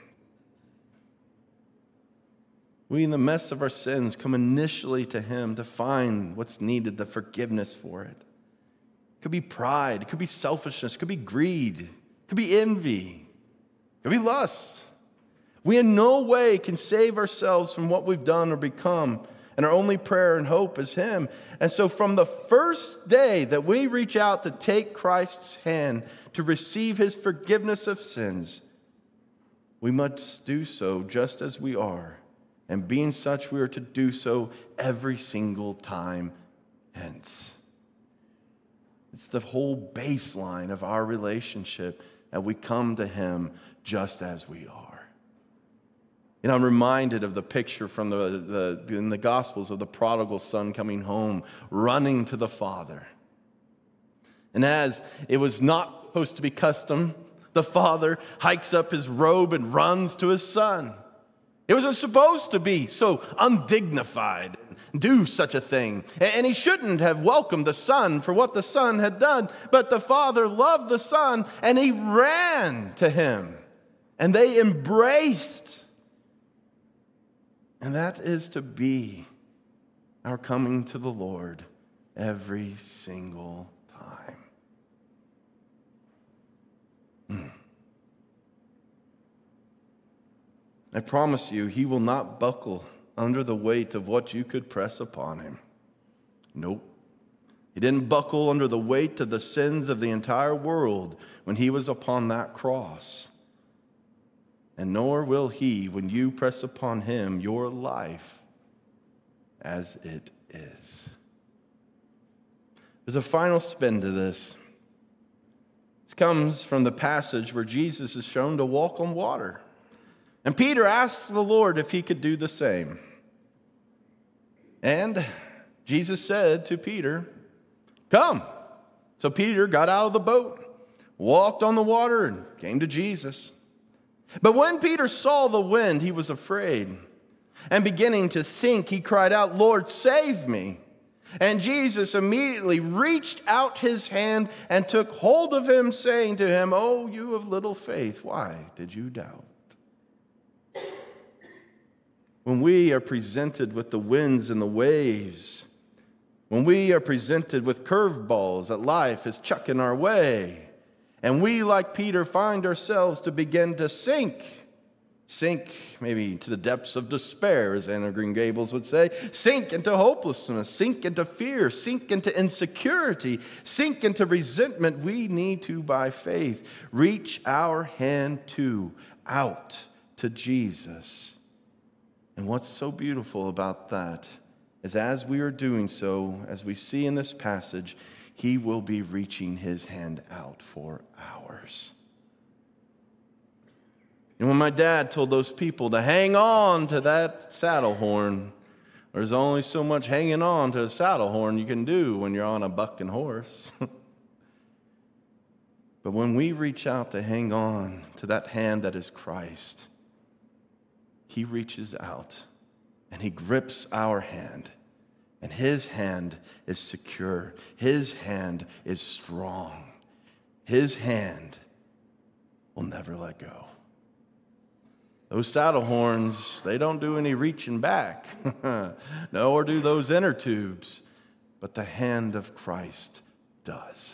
We, in the mess of our sins, come initially to Him to find what's needed, the forgiveness for it. It could be pride. It could be selfishness. It could be greed. It could be envy. It could be lust. We in no way can save ourselves from what we've done or become, and our only prayer and hope is Him. And so from the first day that we reach out to take Christ's hand to receive His forgiveness of sins, we must do so just as we are. And being such, we are to do so every single time hence. It's the whole baseline of our relationship that we come to Him just as we are. And I'm reminded of the picture from the, the in the Gospels of the prodigal son coming home, running to the Father. And as it was not supposed to be custom, the father hikes up his robe and runs to his son. It wasn't supposed to be so undignified, do such a thing. And he shouldn't have welcomed the son for what the son had done. But the father loved the son, and he ran to him. And they embraced. And that is to be our coming to the Lord every single time. Mm. I promise you, He will not buckle under the weight of what you could press upon Him. Nope. He didn't buckle under the weight of the sins of the entire world when He was upon that cross. And nor will He when you press upon Him your life as it is. There's a final spin to this. This comes from the passage where Jesus is shown to walk on water. And Peter asked the Lord if he could do the same. And Jesus said to Peter, "Come." So Peter got out of the boat, walked on the water, and came to Jesus. But when Peter saw the wind, he was afraid. And beginning to sink, he cried out, "Lord, save me." And Jesus immediately reached out his hand and took hold of him, saying to him, "Oh, you of little faith, why did you doubt?" When we are presented with the winds and the waves, when we are presented with curveballs that life is chucking our way, and we, like Peter, find ourselves to begin to sink, sink maybe to the depths of despair, as Anna Green Gables would say, sink into hopelessness, sink into fear, sink into insecurity, sink into resentment, we need to, by faith, reach our hand to, out to Jesus. And what's so beautiful about that is as we are doing so, as we see in this passage, he will be reaching his hand out for ours. And when my dad told those people to hang on to that saddle horn, there's only so much hanging on to a saddle horn you can do when you're on a bucking horse. But when we reach out to hang on to that hand that is Christ, he reaches out and he grips our hand. And his hand is secure. His hand is strong. His hand will never let go. Those saddle horns, they don't do any reaching back. Nor do those inner tubes. But the hand of Christ does.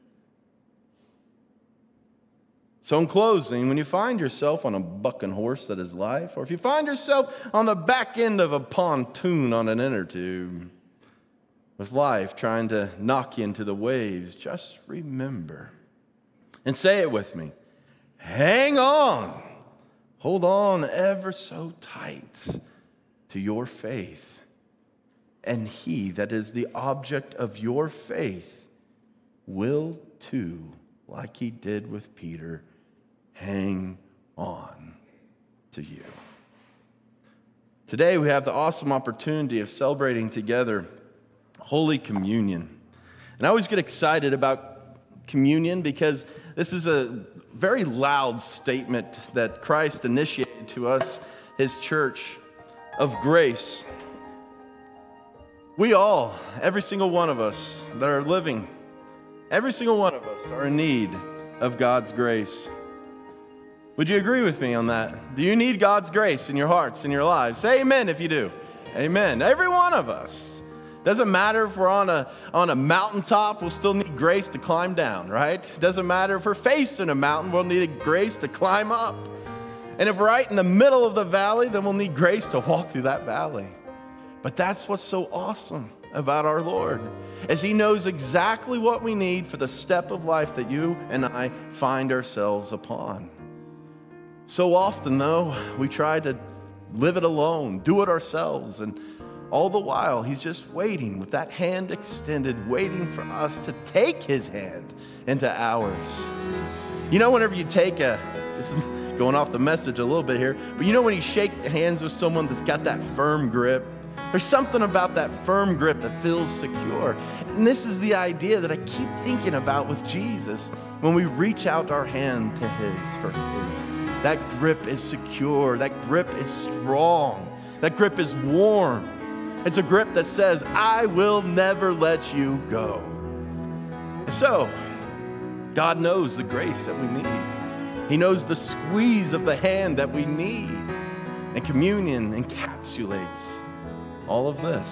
So in closing, when you find yourself on a bucking horse that is life, or if you find yourself on the back end of a pontoon on an inner tube, with life trying to knock you into the waves, just remember, and say it with me, hang on, hold on ever so tight to your faith, and he that is the object of your faith will too, like he did with Peter, hang on to you. Today we have the awesome opportunity of celebrating together Holy Communion. And I always get excited about communion because this is a very loud statement that Christ initiated to us, his church, of grace. We all, every single one of us that are living, every single one of us are in need of God's grace. Would you agree with me on that? Do you need God's grace in your hearts, in your lives? Say amen if you do. Amen. Every one of us. Doesn't matter if we're on a, on a mountaintop, we'll still need grace to climb down, right? Doesn't matter if we're facing a mountain, we'll need grace to climb up. And if we're right in the middle of the valley, then we'll need grace to walk through that valley. But that's what's so awesome about our Lord, is he knows exactly what we need for the step of life that you and I find ourselves upon. So often, though, we try to live it alone, do it ourselves, and all the while, he's just waiting with that hand extended, waiting for us to take his hand into ours. You know, whenever you take a, this is going off the message a little bit here, but you know when you shake hands with someone that's got that firm grip, there's something about that firm grip that feels secure. And this is the idea that I keep thinking about with Jesus when we reach out our hand to his for his. That grip is secure. That grip is strong. That grip is warm. It's a grip that says, I will never let you go. And so, God knows the grace that we need. He knows the squeeze of the hand that we need. And communion encapsulates all of this.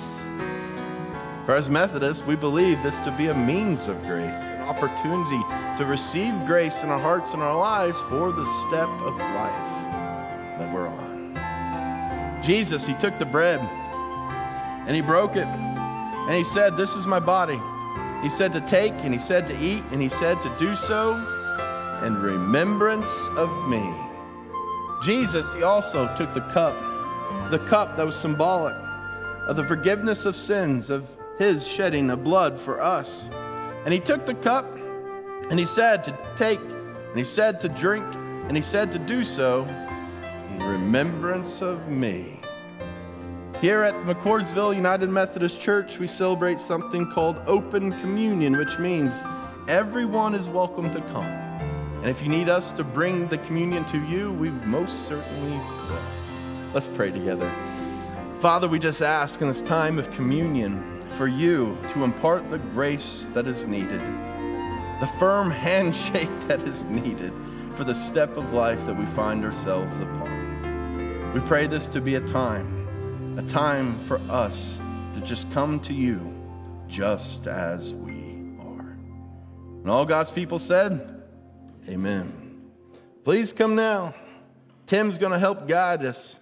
For as Methodists, we believe this to be a means of grace, an opportunity to receive grace in our hearts and our lives for the step of life that we're on. Jesus, he took the bread and he broke it and he said, this is my body. He said to take and he said to eat and he said to do so in remembrance of me. Jesus, he also took the cup, the cup that was symbolic of the forgiveness of sins, of his shedding of blood for us. And he took the cup and he said to take, and he said to drink, and he said to do so in in remembrance of me. Here at McCordsville United Methodist Church, we celebrate something called Open Communion, which means everyone is welcome to come. And if you need us to bring the communion to you, we most certainly will. Let's pray together. Father, we just ask in this time of communion for you to impart the grace that is needed, the firm handshake that is needed for the step of life that we find ourselves upon. We pray this to be a time A time for us to just come to you just as we are. And all God's people said, amen. Please come now. Tim's going to help guide us.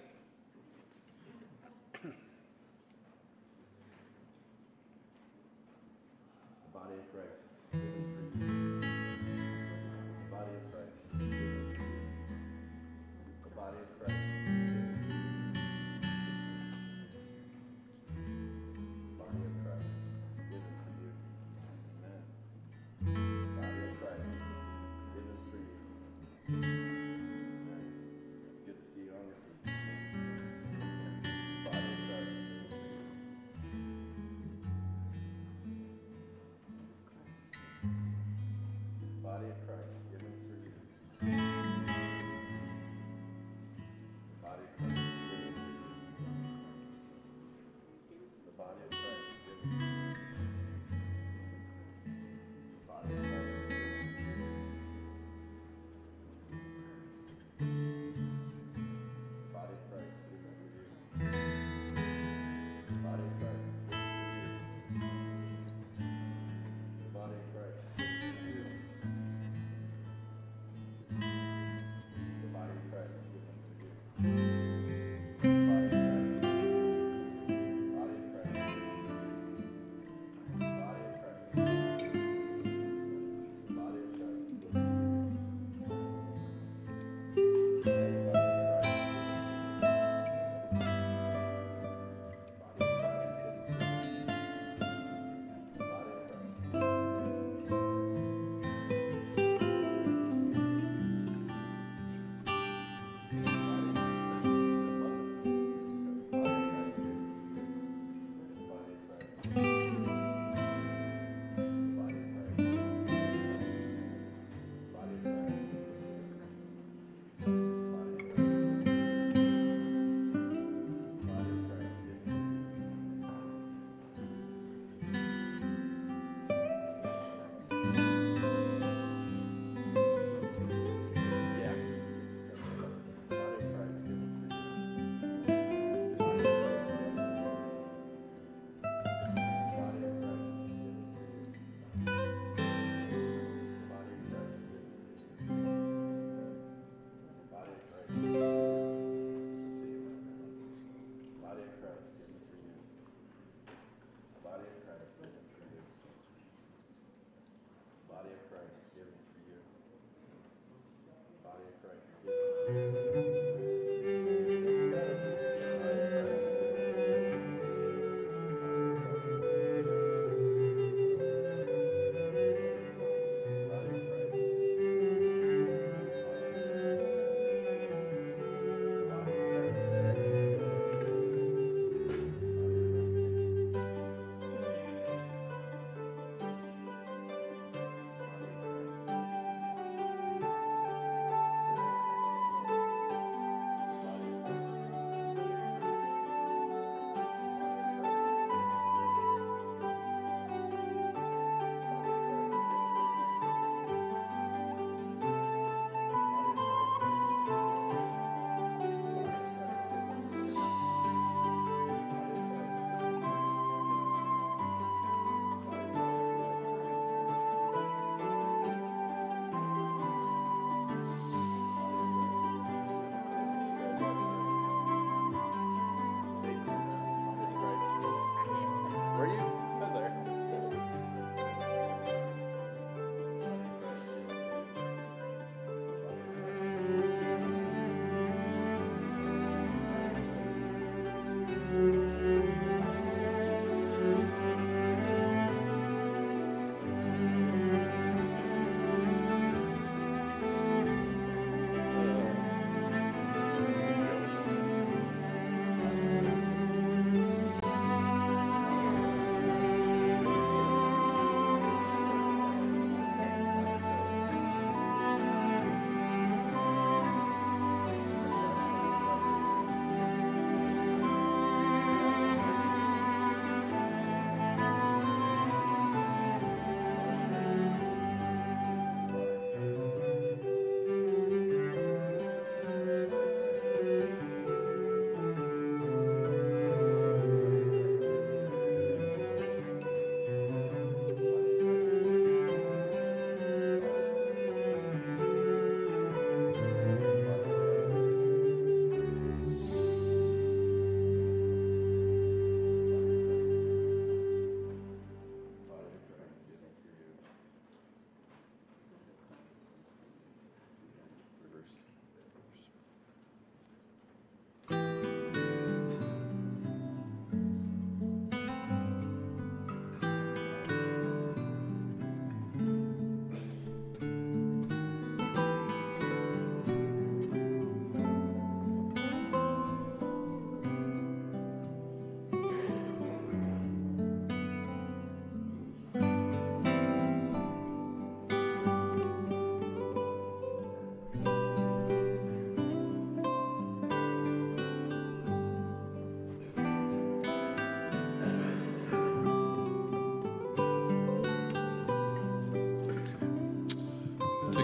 The body of Christ. The body of Christ. The body of Christ. It's good to see you on your feet.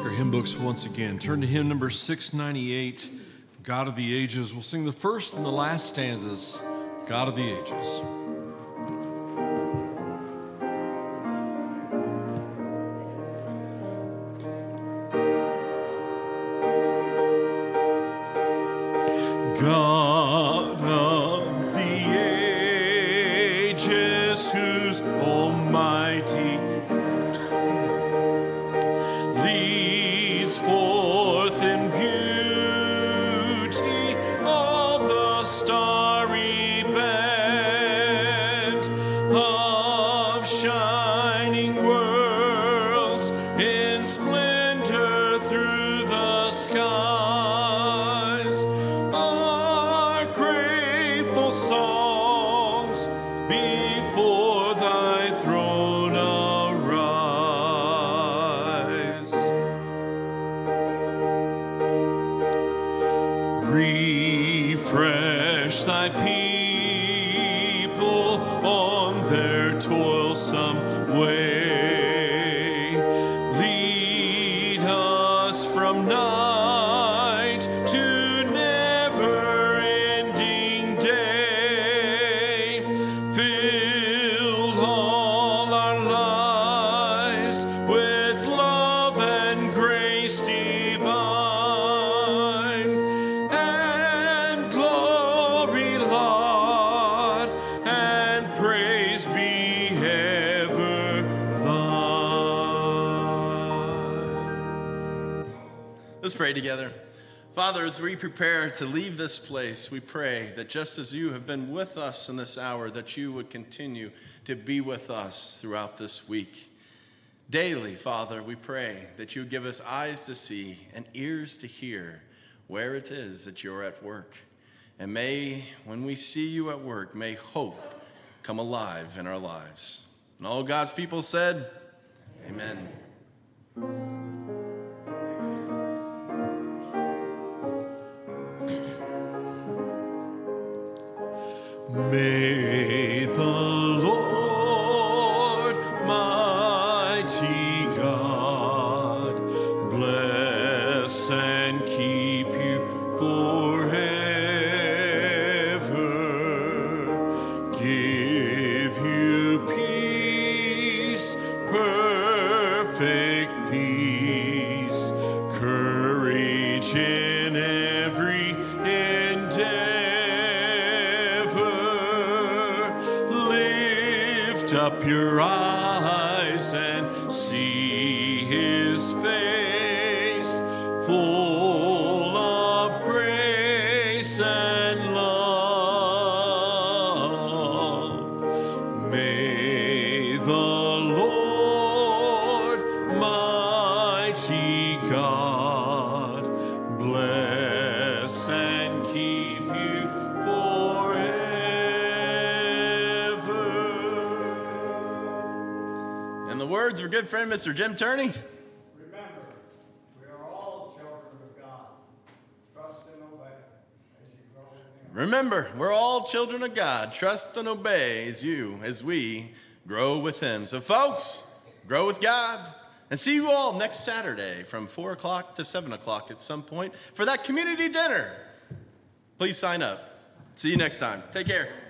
our hymn books once again. Turn to hymn number six ninety-eight, God of the Ages. We'll sing the first and the last stanzas, God of the Ages. God of the ages, whose almighty leads forth in beauty all the starry band of shining worlds in splendor through the skies. Our grateful songs before thy throne arise. Refresh thy people on their toilsome way. Lead us from night to never-ending day. Fill all our lives with love and grace divine, and glory, laud, and praise be ever thine. Let's pray together. Father, as we prepare to leave this place, we pray that just as you have been with us in this hour, that you would continue to be with us throughout this week. Daily, Father, we pray that you would give us eyes to see and ears to hear where it is that you're at work. And may, when we see you at work, may hope come alive in our lives. And all God's people said, amen. May the Lord, mighty God, bless and keep you forever. Give you peace, perfect peace, courage in every endeavor. Lift up your eyes and see his face, full of grace and love. May the Lord, mighty God, bless and keep you forever. And the words of our good friend, Mister Jim Turney. Remember, we are all children of God. Trust and obey as you grow in Him. Remember, we're all children of God. Trust and obey as you, as we grow with him. So folks, grow with God. And see you all next Saturday from four o'clock to seven o'clock at some point for that community dinner. Please sign up. See you next time. Take care.